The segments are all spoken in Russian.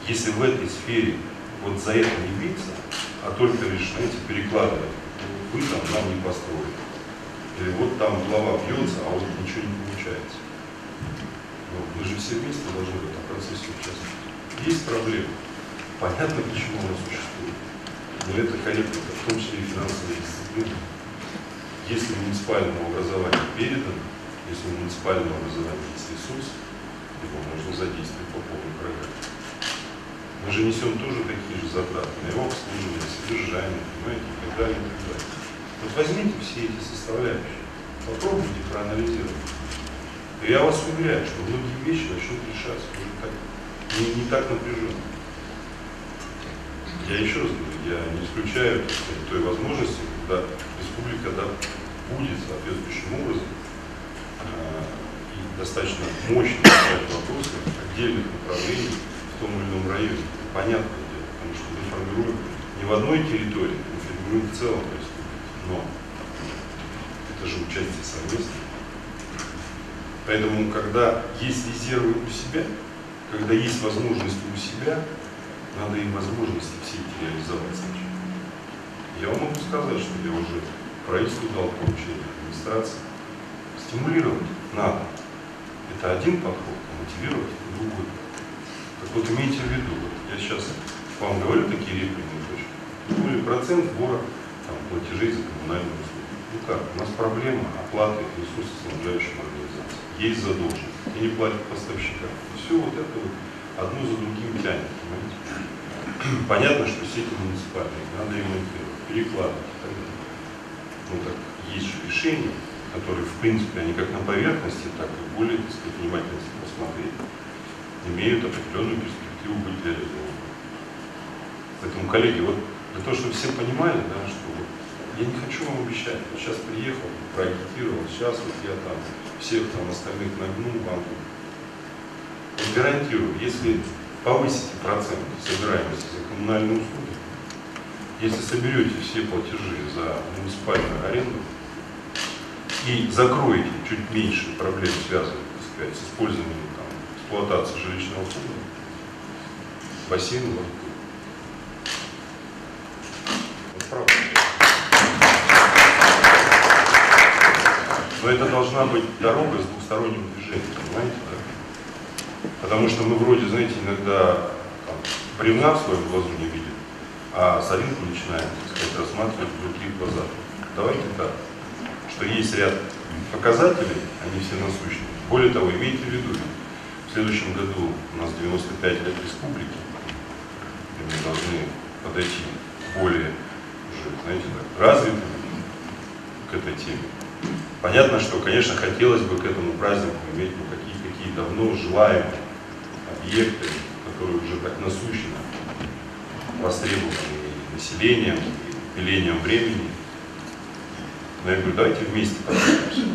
Если в этой сфере вот за это не биться, а только лишь, знаете, перекладывать, вы там нам не построили. Или вот там глава бьется, а вот ничего не получается. Но мы же все вместе должны в этом процессе участвовать. Есть проблемы. Понятно, почему она существует. Но это корректно, в том числе и финансовая дисциплина. Если муниципальному образованию передано, если у муниципального образования есть ресурс, его можно задействовать по полной программе. Мы же несем тоже такие же затраты на его обслуживание, содержание, понимаете, и так далее, и так далее. Вот возьмите все эти составляющие, попробуйте проанализировать. И я вас уверяю, что многие вещи начнут решаться уже так, не так напряженно. Я еще раз говорю, я не исключаю той возможности, когда республика будет соответствующим образом и достаточно мощно решать вопросы отдельных направлений в том или ином районе. Понятное дело, потому что мы формируем не в одной территории, мы формируем в целом республику. Но это же участие совместное. Поэтому, когда есть резервы у себя, когда есть возможности у себя, надо и возможности все эти реализовать сначала. Я вам могу сказать, что я уже правительству дал поручение, администрации. Стимулировать надо. Это один подход, а мотивировать это другой. Так вот, имейте в виду, вот я сейчас вам говорю такие реплики точки. Более процент сбора платежей за коммунальные услуги. Ну как, у нас проблема оплаты ресурсоснабжающим организациям. Есть задолженность, и не платят поставщикам. И все вот это вот одно за другим тянет, понимаете? Понятно, что сети муниципальные, надо ремонтировать, перекладывать и так далее. Ну так, есть же решения, которые, в принципе, они как на поверхности, так и более, так сказать, внимательно посмотреть, имеют определенную перспективу быть реализованы. Поэтому, коллеги, вот для того, чтобы все понимали, да, что вот, я не хочу вам обещать, вот сейчас приехал, проагитировал, сейчас вот я там всех там остальных нагну, вам вот гарантирую, если повысите процент собираемости за коммунальные услуги, если соберете все платежи за муниципальную аренду и закроете чуть меньше проблем, связанных, так сказать, с использованием эксплуатации жилищного фонда, бассейн у вас будет. Вот правда. Но это должна быть дорога с двухсторонним движением, понимаете, да? Потому что мы вроде, знаете, иногда бревна в своем глазу не видим, а соринку начинаем, так сказать, рассматривать в других глазах. Давайте так, что есть ряд показателей, они все насущные. Более того, имейте в виду, в следующем году у нас 95 лет республики, и мы должны подойти более уже, знаете, так, развитыми к этой теме. Понятно, что, конечно, хотелось бы к этому празднику иметь какие давно желаемые объекты, которые уже так насущно востребованы и населением, и делением времени. Но я говорю, давайте вместе подумаемся.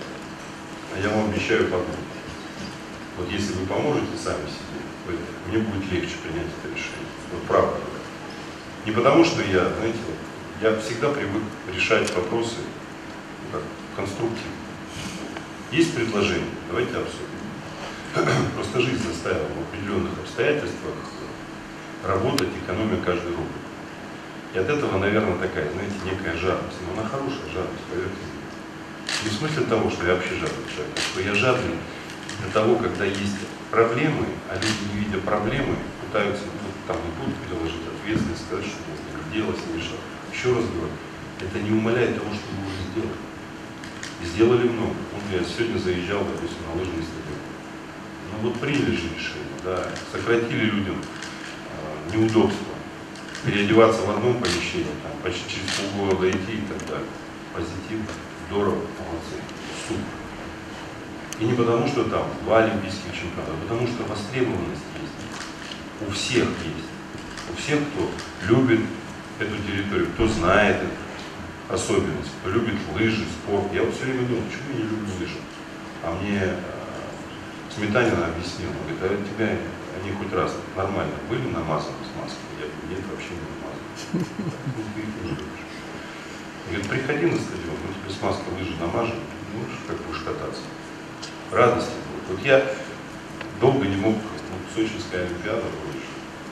А я вам обещаю подумать. Вот если вы поможете сами себе, мне будет легче принять это решение. Вот правда. Не потому, что я, знаете, я всегда привык решать вопросы как конструктивно. Есть предложение, давайте обсудим. Просто жизнь заставила в определенных обстоятельствах работать, экономя каждый рубль. И от этого, наверное, такая, знаете, некая жадность. Но она хорошая жадность, поверьте мне. Не в смысле того, что я вообще жадный человек, а что я жадный для того, когда есть проблемы, а люди, не видя проблемы, пытаются там и тут приложить ответственность, сказать, что можно не делать, не решать. Еще раз говорю, это не умаляет того, что вы уже сделали. И сделали много. Вот я сегодня заезжал, допустим, на лыжный стадион. Ну вот приняли же решение, да, сократили людям неудобства, переодеваться в одном помещении, там, почти через полгода дойти и так далее. Позитивно, здорово, молодцы, супер. И не потому, что там 2 олимпийских чемпионата, а потому что востребованность есть. У всех есть. У всех, кто любит эту территорию, кто знает эту особенность, кто любит лыжи, спорт. Я вот все время думал, почему я не люблю лыжи? А мне Сметанин объяснил, он говорит, а у тебя они хоть раз нормально были намазаны с маской? Я говорю, нет, вообще не намазаны. Ты их не любишь. Он говорит, приходи на стадион, мы тебе с маской лыжи намажем, ну, как будешь кататься. Радости будет. Вот я долго не мог, Сочинская олимпиада,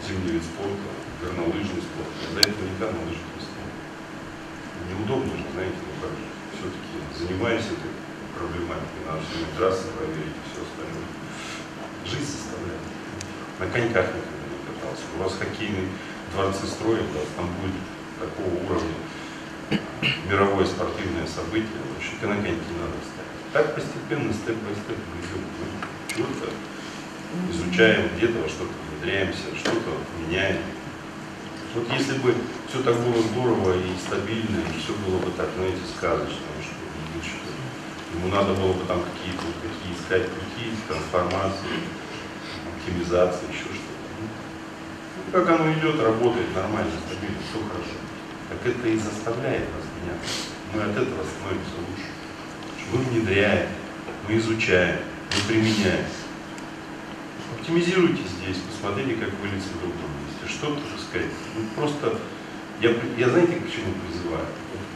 зимний вид спорта, горнолыжный спорт. До этого никогда на лыжах не стал. Неудобно же, знаете, ну как же, все-таки занимаясь этой проблематикой, надо все время трассы проверить и все остальное. Жизнь составляет. На коньках никогда не катался. У вас хоккейные дворцы строят, да, там будет такого уровня мировое спортивное событие, что на коньки надо встать. Так постепенно, степ-бай-степ мы идем, чего-то изучаем, где-то во что-то внедряемся, что-то меняем. Вот если бы все так было здорово и стабильно, и все было бы так, знаете, сказочно, что ему надо было бы там какие-то такие искать пути, трансформации, оптимизации, еще что-то. Ну, как оно идет, работает нормально, стабильно, все хорошо. Так это и заставляет нас меняться. Мы от этого становимся лучше. Мы внедряем, мы изучаем, мы применяем. Оптимизируйте здесь, посмотрите, как вылиться в другом месте. Что-то, так сказать, ну, просто, я знаете, к чему призываю?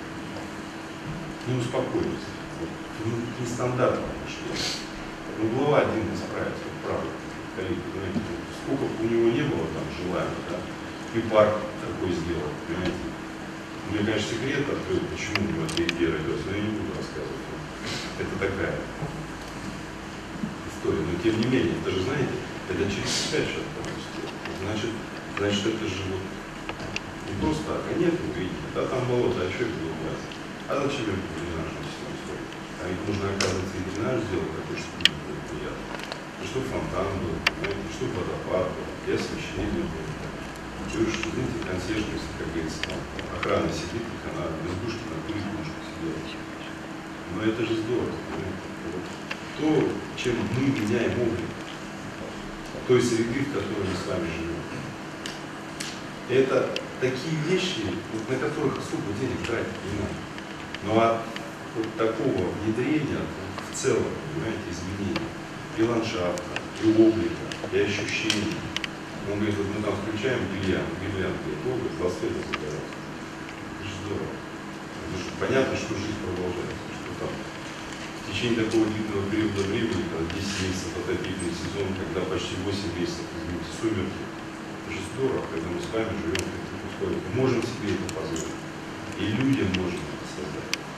Не успокоиться. Нестандартное мышление. Ну, глава один не справится, правда. Коллеги, знаете, сколько бы у него не было там желания, да, и парк такой сделал, понимаете. Мне, конечно, секрет открыл, почему у него эта идея родилась, но я не буду рассказывать. Это такая история. Но тем не менее, это же, знаете, это через 5 шагов история. Значит, это же вот не просто так, а нет, вы видите, а там болото, а что это было газ? А зачем это дренаж на всем истории? А ведь нужно, оказывается, и дренаж сделать такой, чтобы не было приятно. Чтобы фонтан был, понимаете, чтобы водопад был, и освещение было. Что, знаете, консьержность, как говорится, там, охрана сидит, она в избушке на курилушке сидела. Но это же здорово. Вот. То, чем мы меняем облик той среды, в которой мы с вами живем. Это такие вещи, вот, на которых особо денег тратить не надо. Но от вот такого внедрения в целом, понимаете, изменения и ландшафта, и облика, и ощущений. Он говорит, вот мы там включаем гирлянду, говорит, о, Лас-Вегас загорался. Это же здорово. Потому что понятно, что жизнь продолжается, что там в течение такого длительного периода времени, там 10 месяцев отопительный сезон, когда почти 8 месяцев, извините, сумерки, это же здорово, когда мы с вами живем в таких условиях. Мы можем себе это позволить. И людям можем это создать.